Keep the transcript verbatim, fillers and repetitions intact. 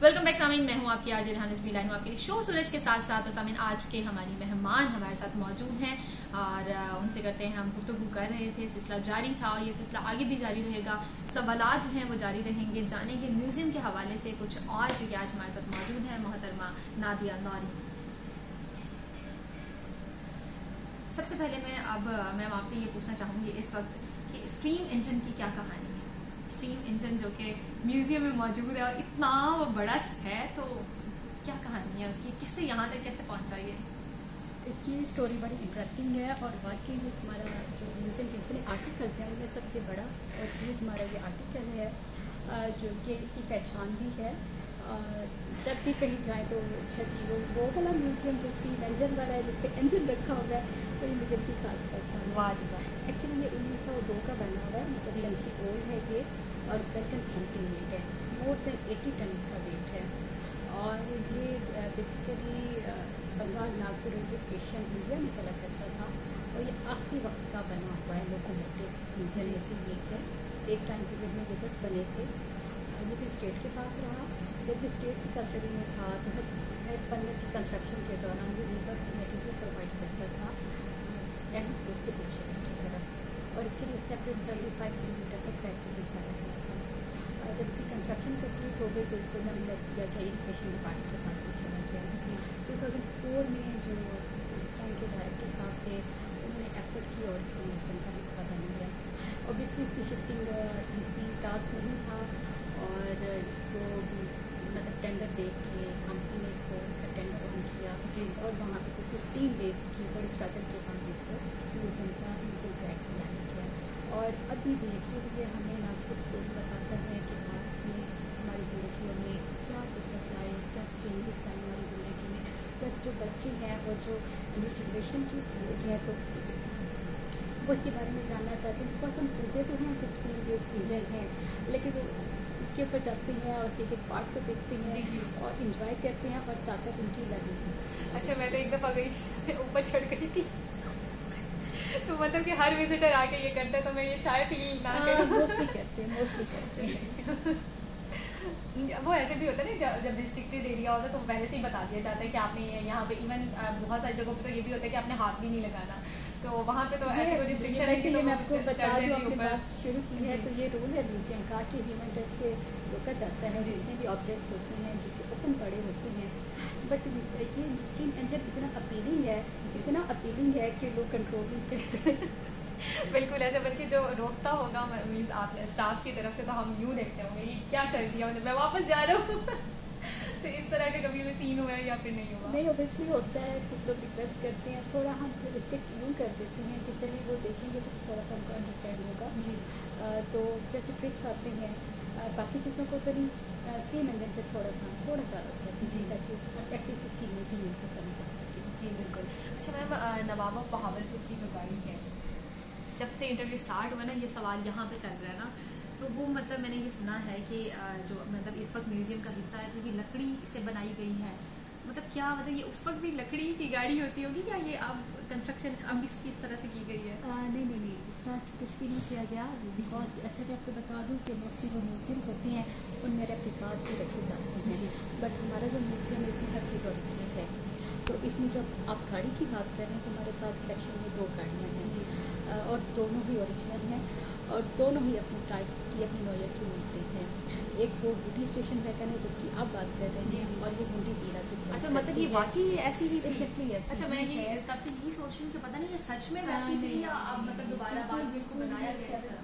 Welcome back सामीन, मैं हूं आपकी आरजे रेहान इसबी लाइन हूं आपके शो सूरज के साथ साथ। तो सामीन, आज के हमारी मेहमान हमारे साथ मौजूद हैं और उनसे करते हैं हम गुफ्तगू कर रहे थे। सिलसिला जारी था और ये सिलसिला आगे भी जारी रहेगा। सवालात जो हैं वो जारी रहेंगे, जानेंगे म्यूजियम के हवाले से कुछ और, क्योंकि आज हमारे साथ मौजूद है मोहतरमा नादिया नौरी। सबसे पहले मैं अब मैम आपसे ये पूछना चाहूँगी इस वक्त कि स्ट्रीम इंजन की क्या कहानी है। स्ट्रीम इंजन जो कि म्यूजियम में मौजूद है और इतना वो बड़ा है, तो क्या कहानी है उसकी, कैसे यहाँ तक कैसे पहुँचा ये? इसकी स्टोरी बड़ी इंटरेस्टिंग है और वाकई में हमारा जो म्यूजियम के जितने आर्टिकल्स हैं उनमें सबसे बड़ा और ह्यूज हमारा ये आर्टिकल है, जो कि इसकी पहचान भी है। जब भी कहीं जाए तो अच्छा जी वो वो वाला म्यूजियम जो स्टीम इंजन वाला है जिसपे इंजन रखा हुआ है, तो ये म्यूजियम की खास पहचान है। वाह, एक्चुअली ये उन्नीस सौ दो का बना हुआ है, मतलब सेंचुरी ओल्ड है ये, और वेलकम कंपनी में है। मोर देन एटी टन इसका वेट है और ये basically Bengal Nagpur railway station India में चला करता था और ये आखिरी वक्त का बना हुआ है लोकोमोटिव इंजन में से एक है। एक टाइम पीरियड में ये बस बने थे, ये भी स्टेट के पास रहा। जब भी स्टेट की कस्टडी में था तो हेड बनने की कंस्ट्रक्शन के दौरान ये लीवर मटेरियल प्रोवाइड करता था एयरपोर्ट से पीछे की तरफ, और इसके लिए सेपरेट थर्टी फाइव किलोमीटर तक फैक्ट्री बिछाया गया था। जब इसकी कंस्ट्रक्शन कंप्लीट हो गई तो इसको मैंने लग किया कि इरिगेशन डिपार्टमेंट के पास से चला गया। टू थाउजेंड फोर में जो उस टाइम के डायरेक्टर साहब थे उन्होंने एफर्ट की और इसको मिशन का हिस्सा बन गया। ऑब्वियसली इसकी शिफ्टिंग इसी टास्क नहीं था और इसको मतलब टेंडर देख के कंपनी ने इसको इसका टेंडर ऑन किया जी, और वहाँ पे तो फिफ्टीन डेज की बड़ी स्ट्रगल के बाद इसको म्यूजियम का म्यूजियम का एक्ट लाया गया। और अभी भी इसलिए हमें ना सिर्फ स्टोरी बताता है कि आपने हमारी ज़िंदगी में क्या चक्कर लाए, क्या चेंजेस आए हमारी ज़िंदगी में, प्लस जो बच्चे हैं और जो न्यू जनरेशन की लोग हैं तो वो इसके बारे में जानना चाहते हैं। बिकॉज हम सुनते तो हैं कि स्ट्रीम बेस्ड इंजन है, लेकिन इसके ऊपर जाते हैं और उसके एक पार्ट को देखते हैं जी, जी। और इंजॉय करते हैं और साथ साथ उनकी लर्निंग। अच्छा, मैं तो एक दफ़ा गई थी, ऊपर चढ़ गई थी तो मतलब कि हर विजिटर आके ये करते हैं, तो मैं ये शायद फील ना करूं। मोस्टली करते हैं मोस्टली करते हैं वो ऐसे भी होता है ना, जब रिस्ट्रिक्टेड एरिया होता है तो पहले से ही बता दिया जाता है कि आपने यहाँ पे, इवन बहुत सारी जगहों पे तो ये भी होता है कि आपने हाथ भी नहीं लगाना, तो वहाँ पे तो ऐसे कोई रिस्ट्रिक्शन है कि तो मैं आपको बता दूँ, आपने बात शुरू की है तो ये रूल है म्यूजियम का कि ह्यूमन टच से रोका जाता है जितने भी ऑब्जेक्ट्स होते हैं जो कि ओपन पड़े होते हैं। बट ये स्टीम इंजन इतना अपीलिंग है इतना अपीलिंग है कि लोग कंट्रोल नहीं करते बिल्कुल ऐसे, बल्कि जो रोकता होगा मीन्स आपने स्टाफ की तरफ से, तो हम यूँ देखते होंगे ये क्या कर दिया, मतलब मैं वापस जा रहा हूँ तो इस तरह का कभी भी सीन हुआ है या फिर नहीं हुआ? नहीं, ऑब्वियसली होता है, कुछ लोग रिक्वेस्ट करते हैं, थोड़ा हम रिस्ट्रिक्ट यूँ कर देते हैं कि चलिए वो देखेंगे तो थोड़ा सा उनको अंडरस्टैंड होगा जी। आ, तो जैसे ट्रिक्स आते हैं, आ, बाकी चीज़ों को तो नहीं, स्टीम इंजन पर थोड़ा सा थोड़ा सा जी, ताकि एटलीस्ट इसकी मीटिंग उनको समझ आ सके। जी बिल्कुल। अच्छा मैम, नवाब ऑफ बहावलपुर की जो गाड़ी है, जब से इंटरव्यू स्टार्ट हुआ ना ये सवाल यहाँ पे चल रहा है ना, तो वो मतलब मैंने ये सुना है कि जो मतलब इस वक्त म्यूजियम का हिस्सा है तो ये लकड़ी से बनाई गई है, मतलब क्या मतलब ये उस वक्त भी लकड़ी की गाड़ी होती होगी या ये अब कंस्ट्रक्शन अब इसकी इस तरह से की गई है? आ, नहीं नहीं नहीं इस तरह कुछ भी नहीं किया गया। बिकॉज अच्छा मैं आपको बता दूँ कि मोस्टली जो म्यूजियम्स होती हैं उनमें रेप्लिकास भी रखे जाते हैं, बट हमारा जो म्यूजियम है इसमें हर चीज़ ओरिजिनल है। तो इसमें जब आप गाड़ी की बात करें तो हमारे पास कलेक्शन में दो गाड़ियाँ हैं जी, और दोनों ही ओरिजिनल हैं और दोनों ही अपनी टाइप की अपनी नोयर की मिलती हैं। एक वो बूटी स्टेशन वैगन है जिसकी आप बात कर रहे हैं जी, और ये बूटी जीरा से। अच्छा, मतलब ये वाकई ऐसी ही थी? एग्जैक्टली ऐसी। अच्छा, मैं ये तब से यही सोच रही हूँ कि पता नहीं ये सच में वैसी थी या अब मतलब दोबारा बाद में इसको बनाया गया।